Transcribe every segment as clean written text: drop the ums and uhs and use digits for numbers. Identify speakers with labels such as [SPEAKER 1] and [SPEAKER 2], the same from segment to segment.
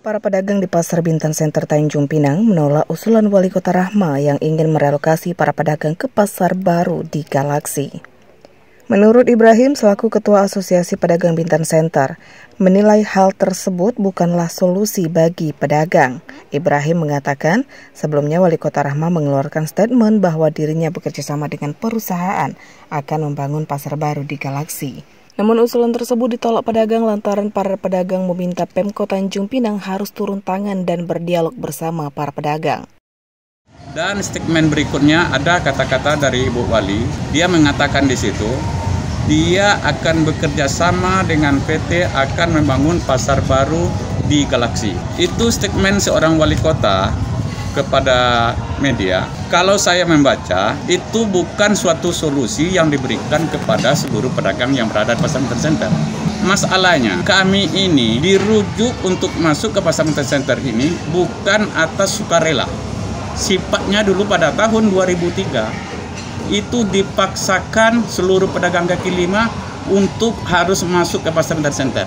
[SPEAKER 1] Para pedagang di Pasar Bintan Center Tanjung Pinang menolak usulan Wali Kota Rahma yang ingin merelokasi para pedagang ke pasar baru di Galaksi. Menurut Ibrahim, selaku Ketua Asosiasi Pedagang Bintan Center, menilai hal tersebut bukanlah solusi bagi pedagang. Ibrahim mengatakan, sebelumnya Wali Kota Rahma mengeluarkan statement bahwa dirinya bekerjasama dengan perusahaan akan membangun pasar baru di Galaksi. Namun usulan tersebut ditolak pedagang lantaran para pedagang meminta Pemkot Tanjung Pinang harus turun tangan dan berdialog bersama para pedagang.
[SPEAKER 2] Dan statement berikutnya ada kata-kata dari Ibu Wali. Dia mengatakan di situ, dia akan bekerja sama dengan PT akan membangun pasar baru di Galaksi. Itu statement seorang wali kota kepada media. Kalau saya membaca, itu bukan suatu solusi yang diberikan kepada seluruh pedagang yang berada di Pasar Bintan Center. Masalahnya, kami ini dirujuk untuk masuk ke Pasar Bintan Center ini bukan atas sukarela. Sifatnya dulu pada tahun 2003, itu dipaksakan seluruh pedagang kaki lima untuk harus masuk ke Pasar Bintan Center.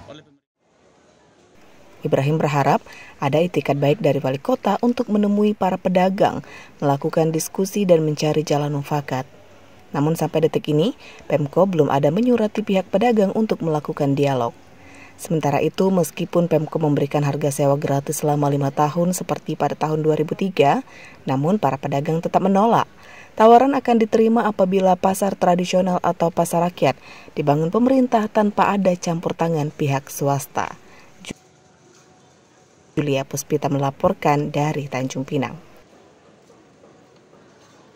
[SPEAKER 1] Ibrahim berharap ada itikat baik dari wali kota untuk menemui para pedagang, melakukan diskusi dan mencari jalan mufakat. Namun sampai detik ini, Pemko belum ada menyurati pihak pedagang untuk melakukan dialog. Sementara itu, meskipun Pemko memberikan harga sewa gratis selama 5 tahun seperti pada tahun 2003, namun para pedagang tetap menolak. Tawaran akan diterima apabila pasar tradisional atau pasar rakyat dibangun pemerintah tanpa ada campur tangan pihak swasta. Julia Puspita melaporkan dari Tanjung Pinang.